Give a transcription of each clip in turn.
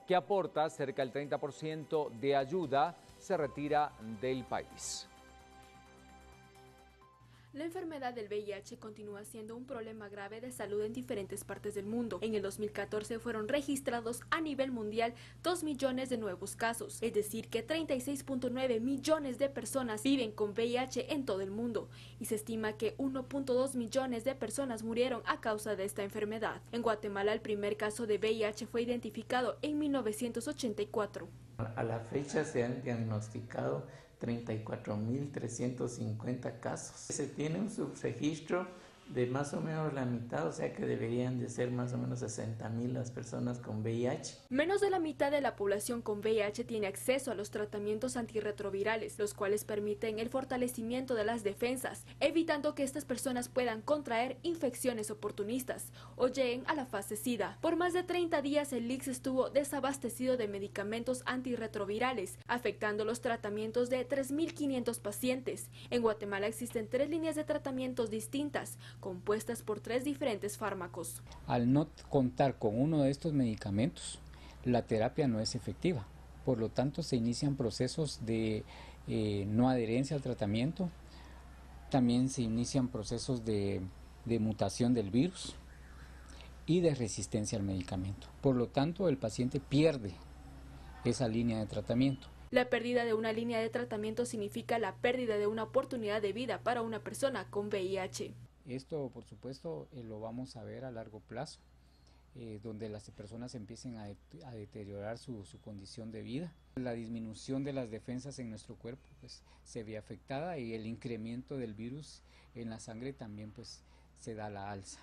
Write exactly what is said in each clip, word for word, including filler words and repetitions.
que aporta cerca del treinta por ciento de ayuda, se retira del país. La enfermedad del V I H continúa siendo un problema grave de salud en diferentes partes del mundo. En el dos mil catorce fueron registrados a nivel mundial dos millones de nuevos casos, es decir que treinta y seis punto nueve millones de personas viven con V I H en todo el mundo, y se estima que uno punto dos millones de personas murieron a causa de esta enfermedad. En Guatemala el primer caso de V I H fue identificado en mil novecientos ochenta y cuatro. A la fecha se han diagnosticado treinta y cuatro mil trescientos cincuenta casos. Se tiene un subregistro de más o menos la mitad, o sea que deberían de ser más o menos sesenta mil las personas con V I H. Menos de la mitad de la población con V I H tiene acceso a los tratamientos antirretrovirales, los cuales permiten el fortalecimiento de las defensas, evitando que estas personas puedan contraer infecciones oportunistas o lleguen a la fase SIDA. Por más de treinta días el I C S estuvo desabastecido de medicamentos antirretrovirales, afectando los tratamientos de tres mil quinientos pacientes. En Guatemala existen tres líneas de tratamientos distintas, compuestas por tres diferentes fármacos. Al no contar con uno de estos medicamentos, la terapia no es efectiva. Por lo tanto, se inician procesos de eh, no adherencia al tratamiento. También se inician procesos de, de mutación del virus y de resistencia al medicamento. Por lo tanto, el paciente pierde esa línea de tratamiento. La pérdida de una línea de tratamiento significa la pérdida de una oportunidad de vida para una persona con V I H. Esto, por supuesto, eh, lo vamos a ver a largo plazo, eh, donde las personas empiecen a, de, a deteriorar su, su condición de vida. La disminución de las defensas en nuestro cuerpo pues, se ve afectada, y el incremento del virus en la sangre también pues, se da a la alza.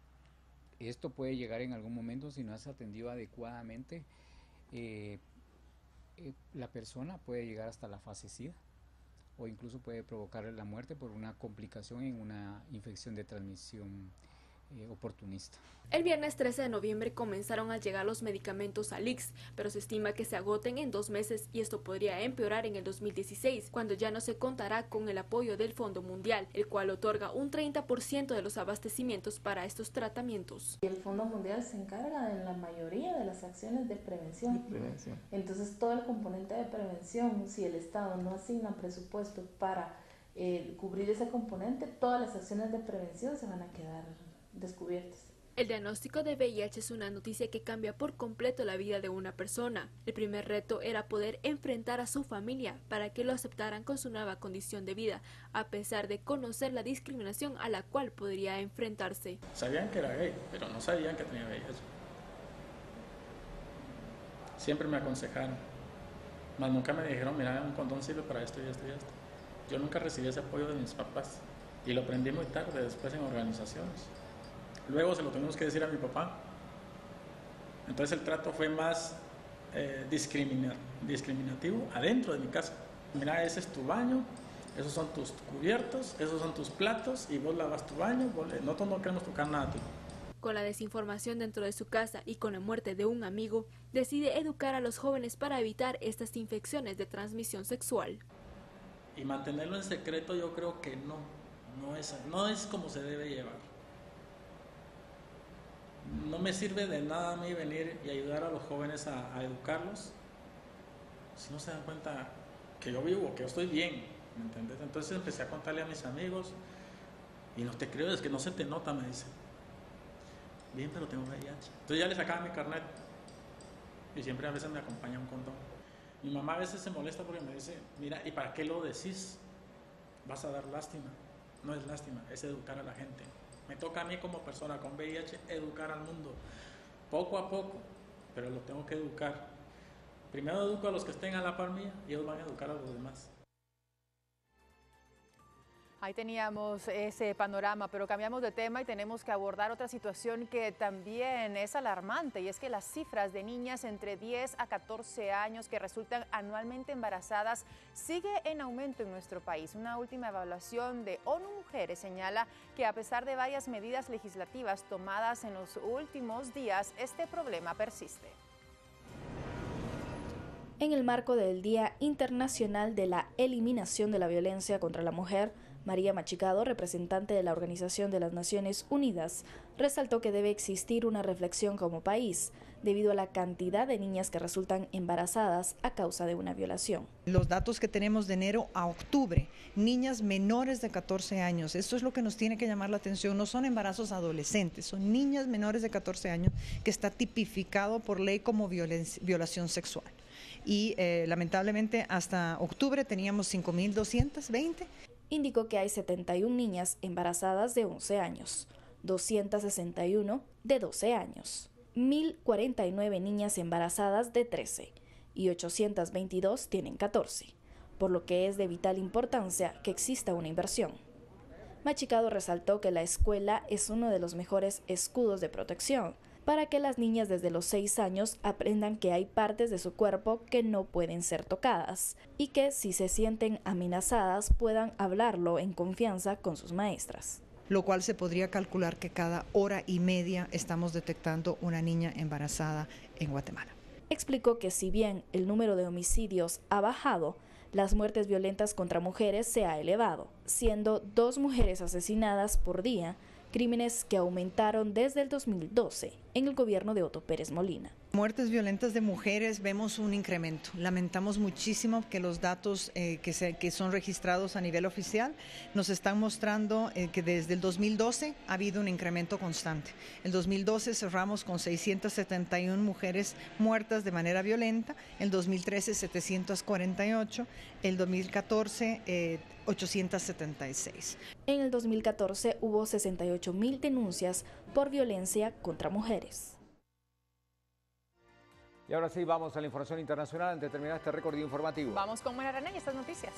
Esto puede llegar en algún momento, si no es atendido adecuadamente, eh, eh, la persona puede llegar hasta la fase SIDA, o incluso puede provocarle la muerte por una complicación en una infección de transmisión eh, oportunista. El viernes trece de noviembre comenzaron a llegar los medicamentos al I C S, pero se estima que se agoten en dos meses, y esto podría empeorar en el dos mil dieciséis, cuando ya no se contará con el apoyo del Fondo Mundial, el cual otorga un treinta por ciento de los abastecimientos para estos tratamientos. El Fondo Mundial se encarga de la mayoría de las acciones de prevención. De prevención. Entonces todo el componente de prevención, si el Estado no asigna presupuesto para eh, cubrir ese componente, todas las acciones de prevención se van a quedar descubiertas. El diagnóstico de V I H es una noticia que cambia por completo la vida de una persona. El primer reto era poder enfrentar a su familia para que lo aceptaran con su nueva condición de vida, a pesar de conocer la discriminación a la cual podría enfrentarse. Sabían que era gay, pero no sabían que tenía V I H. Siempre me aconsejaron, mas nunca me dijeron, mira, un condón sirve para esto y esto y esto. Yo nunca recibí ese apoyo de mis papás, y lo aprendí muy tarde, después en organizaciones. Luego se lo tuvimos que decir a mi papá. Entonces el trato fue más eh, discrimina, discriminativo adentro de mi casa. Mira, ese es tu baño, esos son tus cubiertos, esos son tus platos, y vos lavas tu baño, vos, nosotros no queremos tocar nada a ti. Con la desinformación dentro de su casa y con la muerte de un amigo, decide educar a los jóvenes para evitar estas infecciones de transmisión sexual. Y mantenerlo en secreto, yo creo que no, no es, no es como se debe llevar. No me sirve de nada a mí venir y ayudar a los jóvenes a, a educarlos si no se dan cuenta que yo vivo, que yo estoy bien, ¿me entiendes? Entonces empecé a contarle a mis amigos, y no te creo, es que no se te nota, me dicen. Bien, pero tengo V I H. Entonces ya le sacaba mi carnet, y siempre a veces me acompaña un condón. Mi mamá a veces se molesta porque me dice, mira, ¿y para qué lo decís? Vas a dar lástima. No es lástima, es educar a la gente. Me toca a mí como persona con V I H educar al mundo, poco a poco, pero lo tengo que educar. Primero educo a los que estén a la par mía, y ellos van a educar a los demás. Ahí teníamos ese panorama, pero cambiamos de tema y tenemos que abordar otra situación que también es alarmante, y es que las cifras de niñas entre diez a catorce años que resultan anualmente embarazadas sigue en aumento en nuestro país. Una última evaluación de ONU Mujeres señala que a pesar de varias medidas legislativas tomadas en los últimos días, este problema persiste. En el marco del Día Internacional de la Eliminación de la Violencia contra la Mujer, María Machicado, representante de la Organización de las Naciones Unidas, resaltó que debe existir una reflexión como país debido a la cantidad de niñas que resultan embarazadas a causa de una violación. Los datos que tenemos de enero a octubre, niñas menores de catorce años, esto es lo que nos tiene que llamar la atención, no son embarazos adolescentes, son niñas menores de catorce años que está tipificado por ley como violación sexual. Y eh, lamentablemente hasta octubre teníamos cinco mil doscientas veinte. Indicó que hay setenta y una niñas embarazadas de once años, doscientas sesenta y una de doce años, mil cuarenta y nueve niñas embarazadas de trece y ochocientas veintidós tienen catorce, por lo que es de vital importancia que exista una inversión. Machicado resaltó que la escuela es uno de los mejores escudos de protección para que las niñas desde los seis años aprendan que hay partes de su cuerpo que no pueden ser tocadas y que si se sienten amenazadas puedan hablarlo en confianza con sus maestras. Lo cual se podría calcular que cada hora y media estamos detectando una niña embarazada en Guatemala. Explicó que si bien el número de homicidios ha bajado, las muertes violentas contra mujeres se ha elevado, siendo dos mujeres asesinadas por día, crímenes que aumentaron desde el dos mil doce en el gobierno de Otto Pérez Molina. Muertes violentas de mujeres, vemos un incremento. Lamentamos muchísimo que los datos eh, que, se, que son registrados a nivel oficial nos están mostrando eh, que desde el dos mil doce ha habido un incremento constante. El dos mil doce cerramos con seiscientas setenta y una mujeres muertas de manera violenta, el dos mil trece setecientas cuarenta y ocho, el dos mil catorce eh, ochocientas setenta y seis. En el dos mil catorce hubo sesenta y ocho mil denuncias por violencia contra mujeres. Y ahora sí, vamos a la información internacional antes de terminar este recorrido informativo. Vamos con Mara Arana y estas noticias.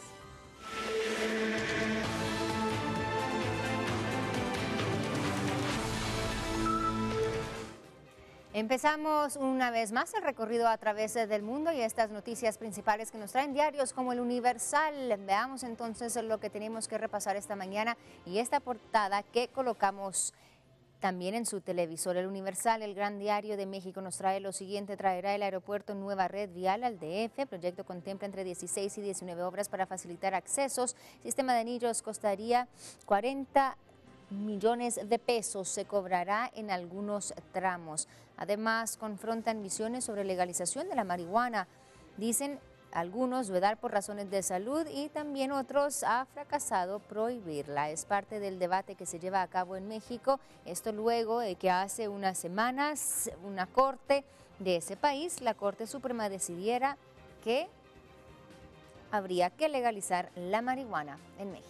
Empezamos una vez más el recorrido a través del mundo y estas noticias principales que nos traen diarios como el Universal. Veamos entonces lo que tenemos que repasar esta mañana y esta portada que colocamos también en su televisor. El Universal, el gran diario de México, nos trae lo siguiente: traerá el aeropuerto nueva red vial al D F. El proyecto contempla entre dieciséis y diecinueve obras para facilitar accesos. Sistema de anillos costaría cuarenta millones de pesos, se cobrará en algunos tramos. Además, confrontan visiones sobre legalización de la marihuana. Dicen algunos vedar por razones de salud y también otros ha fracasado prohibirla. Es parte del debate que se lleva a cabo en México. Esto luego de que hace unas semanas una corte de ese país, la Corte Suprema, decidiera que habría que legalizar la marihuana en México.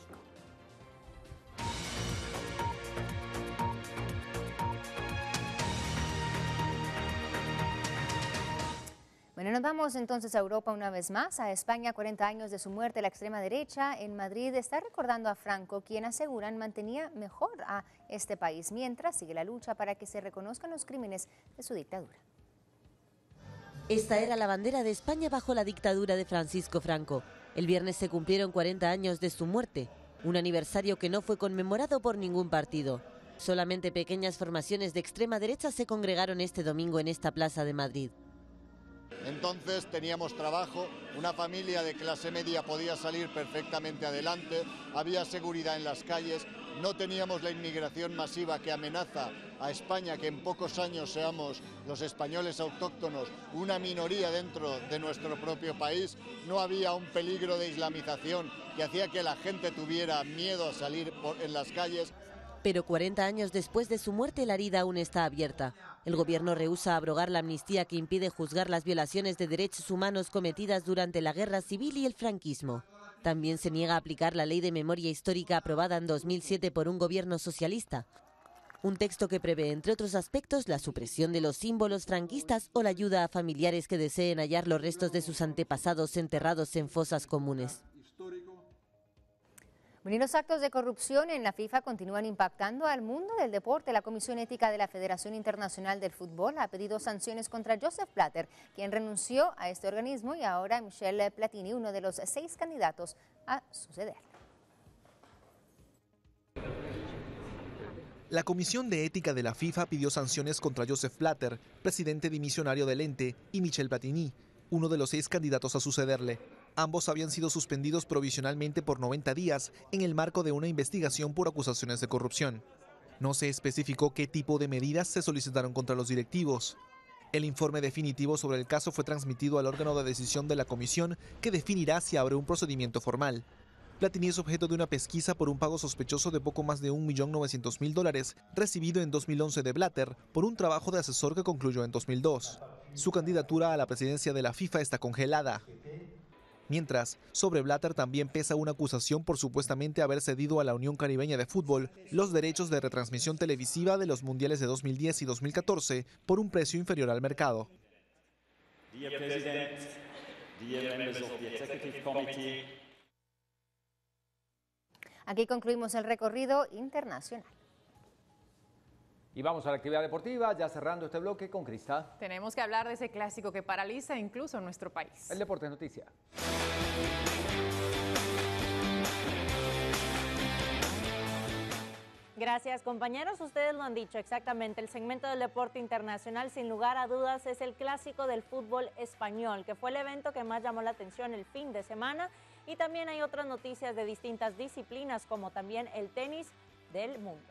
Bueno, nos vamos entonces a Europa una vez más, a España. Cuarenta años de su muerte, la extrema derecha en Madrid está recordando a Franco, quien aseguran mantenía mejor a este país, mientras sigue la lucha para que se reconozcan los crímenes de su dictadura. Esta era la bandera de España bajo la dictadura de Francisco Franco. El viernes se cumplieron cuarenta años de su muerte, un aniversario que no fue conmemorado por ningún partido. Solamente pequeñas formaciones de extrema derecha se congregaron este domingo en esta plaza de Madrid. Entonces teníamos trabajo, una familia de clase media podía salir perfectamente adelante, había seguridad en las calles, no teníamos la inmigración masiva que amenaza a España, que en pocos años seamos los españoles autóctonos una minoría dentro de nuestro propio país, no había un peligro de islamización que hacía que la gente tuviera miedo a salir por, en las calles. Pero cuarenta años después de su muerte, la herida aún está abierta. El gobierno rehúsa abrogar la amnistía que impide juzgar las violaciones de derechos humanos cometidas durante la guerra civil y el franquismo. También se niega a aplicar la ley de memoria histórica aprobada en dos mil siete por un gobierno socialista. Un texto que prevé, entre otros aspectos, la supresión de los símbolos franquistas o la ayuda a familiares que deseen hallar los restos de sus antepasados enterrados en fosas comunes. Bueno, y los actos de corrupción en la FIFA continúan impactando al mundo del deporte. La Comisión Ética de la Federación Internacional del Fútbol ha pedido sanciones contra Joseph Blatter, quien renunció a este organismo, y ahora Michel Platini, uno de los seis candidatos a sucederle. La Comisión de Ética de la FIFA pidió sanciones contra Joseph Blatter, presidente dimisionario del ente, y Michel Platini, uno de los seis candidatos a sucederle. Ambos habían sido suspendidos provisionalmente por noventa días en el marco de una investigación por acusaciones de corrupción. No se especificó qué tipo de medidas se solicitaron contra los directivos. El informe definitivo sobre el caso fue transmitido al órgano de decisión de la comisión, que definirá si abre un procedimiento formal. Platini es objeto de una pesquisa por un pago sospechoso de poco más de un millón novecientos mil dólares, recibido en dos mil once de Blatter por un trabajo de asesor que concluyó en dos mil dos. Su candidatura a la presidencia de la FIFA está congelada. Mientras, sobre Blatter también pesa una acusación por supuestamente haber cedido a la Unión Caribeña de Fútbol los derechos de retransmisión televisiva de los mundiales de dos mil diez y dos mil catorce por un precio inferior al mercado. Dear President, dear members of the Executive Committee. Aquí concluimos el recorrido internacional. Y vamos a la actividad deportiva, ya cerrando este bloque con Crista. Tenemos que hablar de ese clásico que paraliza incluso nuestro país. El deporte es noticia. Gracias, compañeros. Ustedes lo han dicho exactamente. El segmento del deporte internacional, sin lugar a dudas, es el clásico del fútbol español, que fue el evento que más llamó la atención el fin de semana. Y también hay otras noticias de distintas disciplinas, como también el tenis del mundo.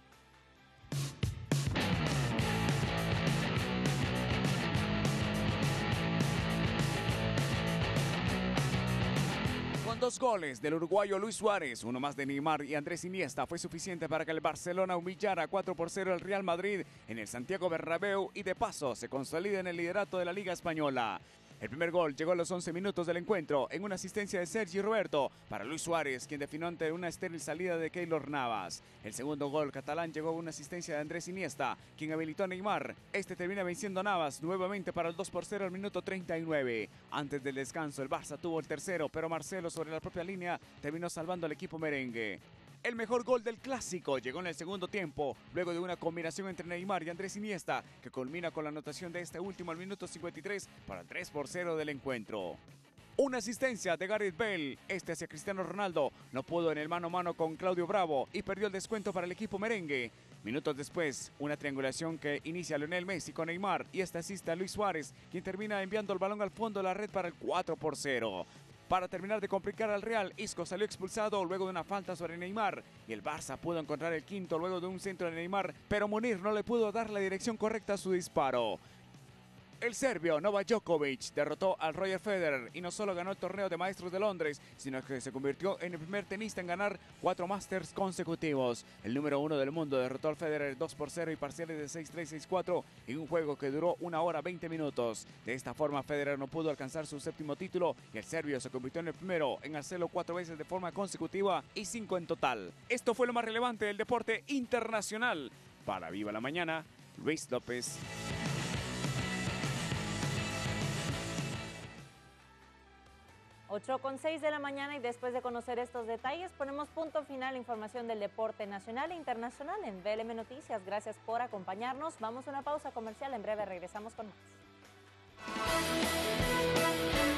Con dos goles del uruguayo Luis Suárez, uno más de Neymar y Andrés Iniesta, fue suficiente para que el Barcelona humillara cuatro por cero al Real Madrid en el Santiago Bernabéu y de paso se consolida en el liderato de la Liga Española. El primer gol llegó a los once minutos del encuentro en una asistencia de Sergi Roberto para Luis Suárez, quien definió ante una estéril salida de Keylor Navas. El segundo gol catalán llegó a una asistencia de Andrés Iniesta, quien habilitó a Neymar. Este termina venciendo a Navas nuevamente para el dos por cero al minuto treinta y nueve. Antes del descanso, el Barça tuvo el tercero, pero Marcelo sobre la propia línea terminó salvando al equipo merengue. El mejor gol del clásico llegó en el segundo tiempo, luego de una combinación entre Neymar y Andrés Iniesta, que culmina con la anotación de este último al minuto cincuenta y tres para el tres por cero del encuentro. Una asistencia de Gareth Bale, este hacia Cristiano Ronaldo, no pudo en el mano a mano con Claudio Bravo y perdió el descuento para el equipo merengue. Minutos después, una triangulación que inicia Lionel Messi con Neymar y este asiste a Luis Suárez, quien termina enviando el balón al fondo de la red para el cuatro por cero. Para terminar de complicar al Real, Isco salió expulsado luego de una falta sobre Neymar y el Barça pudo encontrar el quinto luego de un centro de Neymar, pero Munir no le pudo dar la dirección correcta a su disparo. El serbio Novak Djokovic derrotó al Roger Federer y no solo ganó el torneo de maestros de Londres, sino que se convirtió en el primer tenista en ganar cuatro Masters consecutivos. El número uno del mundo derrotó al Federer dos por cero y parciales de seis tres, seis cuatro en un juego que duró una hora veinte minutos. De esta forma, Federer no pudo alcanzar su séptimo título y el serbio se convirtió en el primero en hacerlo cuatro veces de forma consecutiva y cinco en total. Esto fue lo más relevante del deporte internacional. Para Viva la Mañana, Luis López. ocho con seis de la mañana y después de conocer estos detalles ponemos punto final a la información del deporte nacional e internacional en V L M Noticias. Gracias por acompañarnos. Vamos a una pausa comercial. En breve regresamos con más.